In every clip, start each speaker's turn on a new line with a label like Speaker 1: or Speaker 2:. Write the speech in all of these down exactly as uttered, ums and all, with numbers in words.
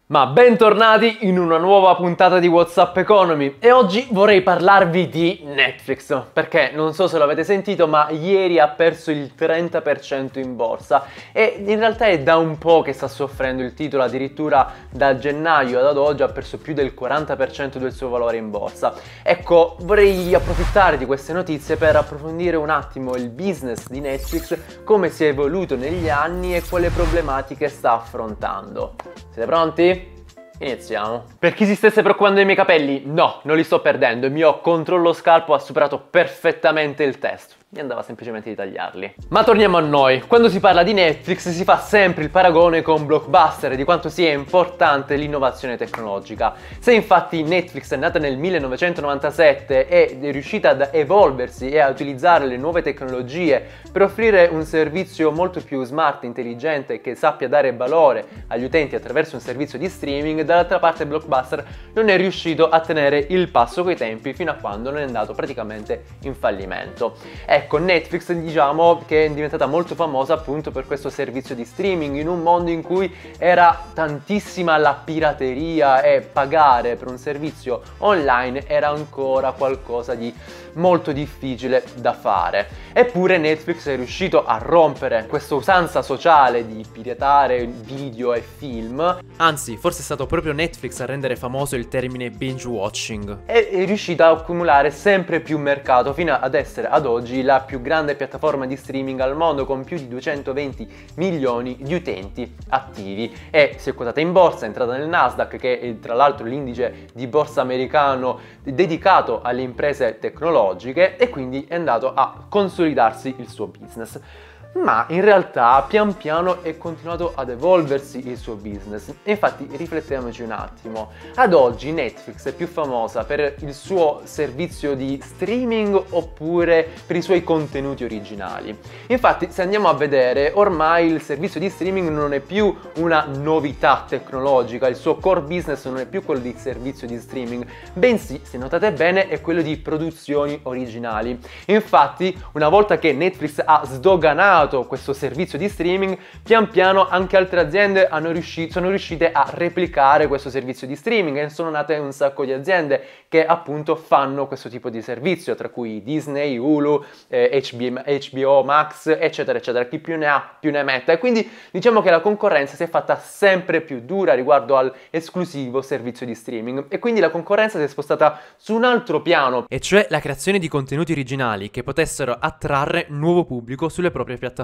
Speaker 1: Ma bentornati in una nuova puntata di WhatsApp Economy e oggi vorrei parlarvi di Netflix, perché non so se l'avete sentito ma ieri ha perso il trenta per cento in borsa e in realtà è da un po' che sta soffrendo il titolo, addirittura da gennaio ad oggi ha perso più del quaranta per cento del suo valore in borsa. Ecco, vorrei approfittare di queste notizie per approfondire un attimo il business di Netflix, come si è evoluto negli anni e quale problematiche sta affrontando. Siete pronti? Iniziamo. Per chi si stesse preoccupando dei miei capelli, no, non li sto perdendo. Il mio controllo scalpo ha superato perfettamente il test. Mi andava semplicemente di tagliarli. Ma torniamo a noi. Quando si parla di Netflix si fa sempre il paragone con Blockbuster e di quanto sia importante l'innovazione tecnologica. Se infatti Netflix è nata nel millenovecentonovantasette ed è riuscita ad evolversi e a utilizzare le nuove tecnologie per offrire un servizio molto più smart, intelligente, che sappia dare valore agli utenti attraverso un servizio di streaming, dall'altra parte Blockbuster non è riuscito a tenere il passo coi tempi fino a quando non è andato praticamente in fallimento. Ecco, Netflix diciamo che è diventata molto famosa appunto per questo servizio di streaming in un mondo in cui era tantissima la pirateria e pagare per un servizio online era ancora qualcosa di molto difficile da fare. Eppure Netflix è riuscito a rompere questa usanza sociale di piratare video e film.
Speaker 2: Anzi, forse è stato proprio Netflix a rendere famoso il termine binge watching.
Speaker 1: E è riuscita a accumulare sempre più mercato fino ad essere ad oggi la più grande piattaforma di streaming al mondo con più di duecentoventi milioni di utenti attivi e si è quotata in borsa, è entrata nel Nasdaq che è tra l'altro l'indice di borsa americano dedicato alle imprese tecnologiche e quindi è andato a consolidarsi il suo business. Ma in realtà pian piano è continuato ad evolversi il suo business. E infatti riflettiamoci un attimo. Ad oggi Netflix è più famosa per il suo servizio di streaming oppure per i suoi contenuti originali? Infatti se andiamo a vedere ormai il servizio di streaming non è più una novità tecnologica, il suo core business non è più quello di servizio di streaming, bensì, se notate bene, è quello di produzioni originali. Infatti una volta che Netflix ha sdoganato questo servizio di streaming, pian piano anche altre aziende hanno riuscito, sono riuscite a replicare questo servizio di streaming e sono nate un sacco di aziende che appunto fanno questo tipo di servizio, tra cui Disney, Hulu, eh, H B O Max, eccetera eccetera, chi più ne ha più ne metta. E quindi diciamo che la concorrenza si è fatta sempre più dura riguardo all'esclusivo servizio di streaming e quindi la concorrenza si è spostata su un altro piano,
Speaker 2: e cioè la creazione di contenuti originali che potessero attrarre nuovo pubblico sulle proprie piattaforme.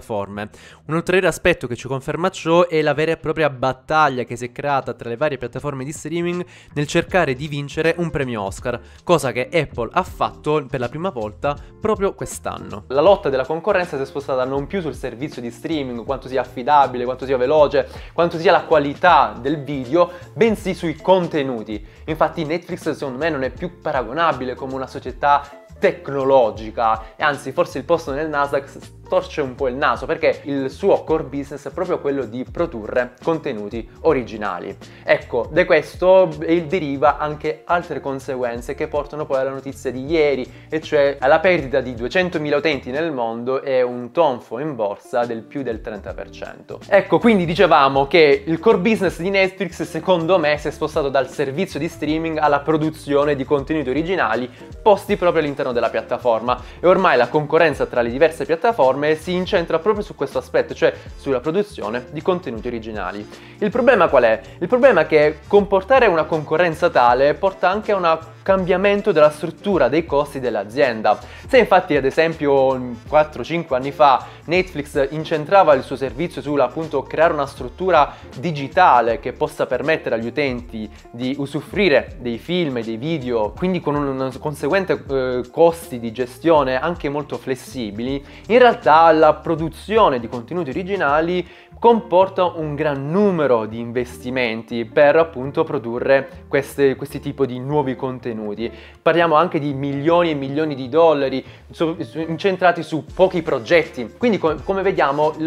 Speaker 2: Un ulteriore aspetto che ci conferma ciò è la vera e propria battaglia che si è creata tra le varie piattaforme di streaming nel cercare di vincere un premio Oscar, cosa che Apple ha fatto per la prima volta proprio quest'anno.
Speaker 1: La lotta della concorrenza si è spostata non più sul servizio di streaming, quanto sia affidabile, quanto sia veloce, quanto sia la qualità del video, bensì sui contenuti. Infatti Netflix secondo me non è più paragonabile come una società tecnologica e anzi forse il posto nel Nasdaq torce un po' il naso perché il suo core business è proprio quello di produrre contenuti originali. Ecco, da questo deriva anche altre conseguenze che portano poi alla notizia di ieri, e cioè alla perdita di duecentomila utenti nel mondo e un tonfo in borsa del più del trenta per cento. Ecco, quindi dicevamo che il core business di Netflix secondo me si è spostato dal servizio di streaming alla produzione di contenuti originali posti proprio all'interno della piattaforma e ormai la concorrenza tra le diverse piattaforme si incentra proprio su questo aspetto, cioè sulla produzione di contenuti originali. Il problema qual è? Il problema è che comportare una concorrenza tale porta anche a un cambiamento della struttura dei costi dell'azienda. Se infatti ad esempio quattro cinque anni fa Netflix incentrava il suo servizio sulla appunto creare una struttura digitale che possa permettere agli utenti di usufruire dei film e dei video, quindi con un conseguente eh, costi di gestione anche molto flessibili, in realtà la produzione di contenuti originali comporta un gran numero di investimenti per appunto produrre queste, questi tipi di nuovi contenuti. Parliamo anche di milioni e milioni di dollari su, su, incentrati su pochi progetti. Quindi com come vediamo il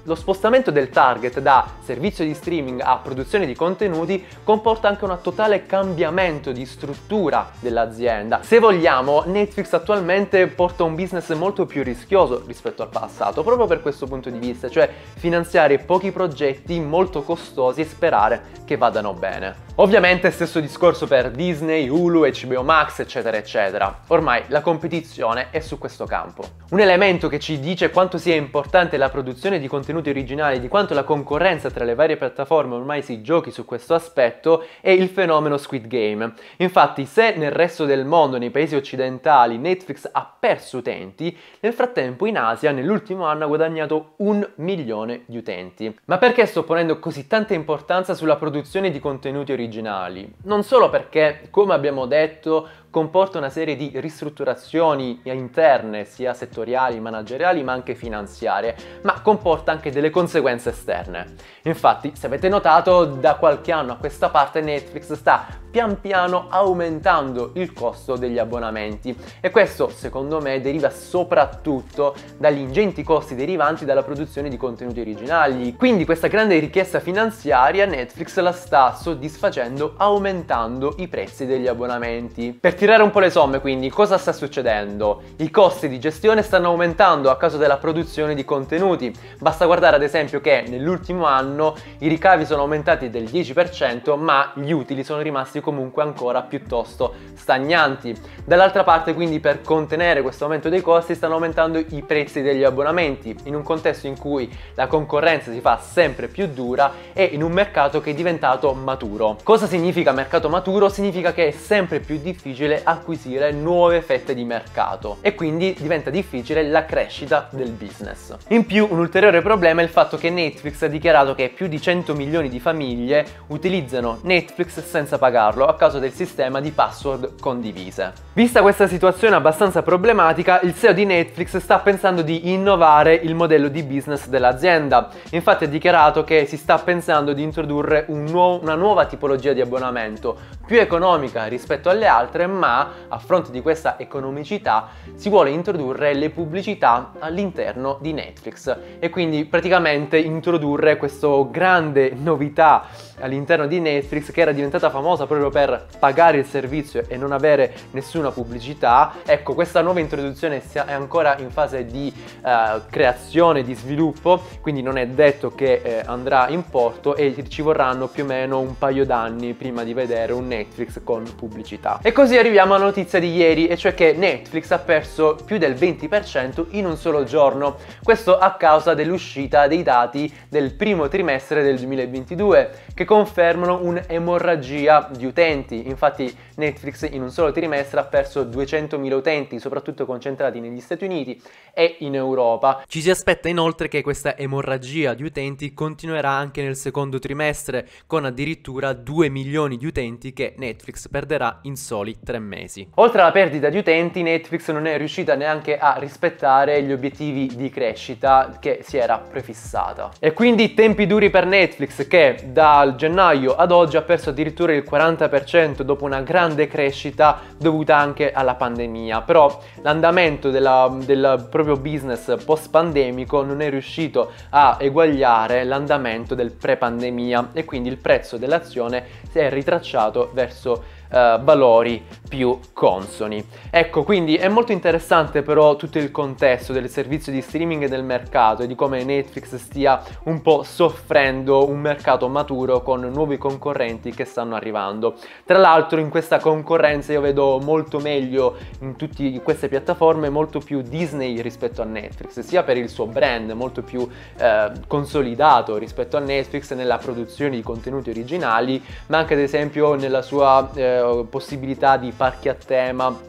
Speaker 1: Lo spostamento del target da servizio di streaming a produzione di contenuti comporta anche un totale cambiamento di struttura dell'azienda. Se vogliamo, Netflix attualmente porta un business molto più rischioso rispetto al passato, proprio per questo punto di vista, cioè finanziare pochi progetti molto costosi e sperare che vadano bene. Ovviamente stesso discorso per Disney, Hulu, H B O Max, eccetera eccetera. Ormai la competizione è su questo campo. Un elemento che ci dice quanto sia importante la produzione di contenuti originali, di quanto la concorrenza tra le varie piattaforme ormai si giochi su questo aspetto, è il fenomeno Squid Game. Infatti, se nel resto del mondo, nei paesi occidentali, Netflix ha perso utenti, nel frattempo in Asia nell'ultimo anno ha guadagnato un milione di utenti. Ma perché sto ponendo così tanta importanza sulla produzione di contenuti originali? originali? Non solo perché, come abbiamo detto, comporta una serie di ristrutturazioni interne, sia settoriali, manageriali, ma anche finanziarie, ma comporta anche delle conseguenze esterne. Infatti, se avete notato, da qualche anno a questa parte Netflix sta pian piano aumentando il costo degli abbonamenti e questo, secondo me, deriva soprattutto dagli ingenti costi derivanti dalla produzione di contenuti originali. Quindi questa grande richiesta finanziaria Netflix la sta soddisfacendo aumentando i prezzi degli abbonamenti. Per tirare un po' le somme, quindi, cosa sta succedendo? I costi di gestione stanno aumentando a causa della produzione di contenuti. Basta guardare ad esempio che nell'ultimo anno i ricavi sono aumentati del dieci per cento, ma gli utili sono rimasti comunque ancora piuttosto stagnanti. Dall'altra parte, quindi, per contenere questo aumento dei costi stanno aumentando i prezzi degli abbonamenti, in un contesto in cui la concorrenza si fa sempre più dura e in un mercato che è diventato maturo. Cosa significa mercato maturo? Significa che è sempre più difficile acquisire nuove fette di mercato e quindi diventa difficile la crescita del business. In più, un ulteriore problema è il fatto che Netflix ha dichiarato che più di cento milioni di famiglie utilizzano Netflix senza pagarlo a causa del sistema di password condivise. Vista questa situazione abbastanza problematica, il C E O di Netflix sta pensando di innovare il modello di business dell'azienda. Infatti ha dichiarato che si sta pensando di introdurre un nuovo, una nuova tipologia di abbonamento più economica rispetto alle altre, ma a fronte di questa economicità si vuole introdurre le pubblicità all'interno di Netflix e quindi praticamente introdurre questa grande novità all'interno di Netflix che era diventata famosa proprio per pagare il servizio e non avere nessuna pubblicità. Ecco, questa nuova introduzione è ancora in fase di uh, creazione, di sviluppo, quindi non è detto che eh, andrà in porto e ci vorranno più o meno un paio d'anni prima di vedere un Netflix con pubblicità. E così arriviamo alla notizia di ieri, e cioè che Netflix ha perso più del venti per cento in un solo giorno. Questo a causa dell'uscita dei dati del primo trimestre del duemilaventidue, che confermano un'emorragia di utenti. Infatti Netflix in un solo trimestre ha perso duecentomila utenti, soprattutto concentrati negli Stati Uniti e in Europa.
Speaker 2: Ci si aspetta inoltre che questa emorragia di utenti continuerà anche nel secondo trimestre, con addirittura due milioni di utenti che Netflix perderà in soli tre mesi.
Speaker 1: Oltre alla perdita di utenti, Netflix non è riuscita neanche a rispettare gli obiettivi di crescita che si era prefissata. E quindi tempi duri per Netflix, che dal gennaio ad oggi ha perso addirittura il quaranta per cento dopo una grande crescita dovuta anche alla pandemia. Però l'andamento della, del proprio business post pandemico non è riuscito a eguagliare l'andamento del pre-pandemia e quindi il prezzo dell'azione si è ritracciato verso Uh, valori più consoni. Ecco, quindi è molto interessante però tutto il contesto del servizio di streaming e del mercato e di come Netflix stia un po' soffrendo un mercato maturo con nuovi concorrenti che stanno arrivando. Tra l'altro in questa concorrenza io vedo molto meglio in tutte queste piattaforme molto più Disney rispetto a Netflix, sia per il suo brand molto più uh, consolidato rispetto a Netflix nella produzione di contenuti originali, ma anche ad esempio nella sua uh, possibilità di parchi a tema,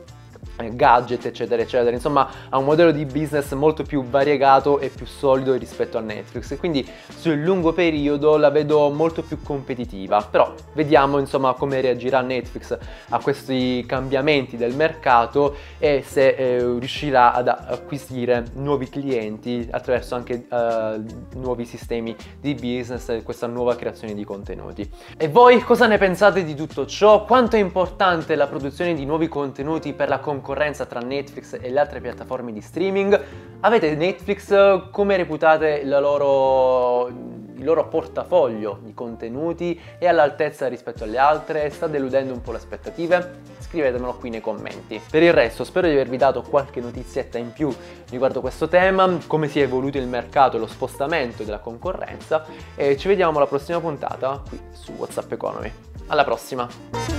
Speaker 1: gadget eccetera eccetera. Insomma, ha un modello di business molto più variegato e più solido rispetto a Netflix e quindi sul lungo periodo la vedo molto più competitiva. Però vediamo insomma come reagirà Netflix a questi cambiamenti del mercato e se eh, riuscirà ad acquisire nuovi clienti attraverso anche eh, nuovi sistemi di business e questa nuova creazione di contenuti. E voi cosa ne pensate di tutto ciò? Quanto è importante la produzione di nuovi contenuti per la concorrenza concorrenza tra Netflix e le altre piattaforme di streaming? Avete Netflix? Come reputate la loro, il loro portafoglio di contenuti? È all'altezza rispetto alle altre? Sta deludendo un po' le aspettative? Scrivetemelo qui nei commenti. Per il resto spero di avervi dato qualche notizietta in più riguardo questo tema, come si è evoluto il mercato e lo spostamento della concorrenza, e ci vediamo alla prossima puntata qui su WhatsApp Economy. Alla prossima!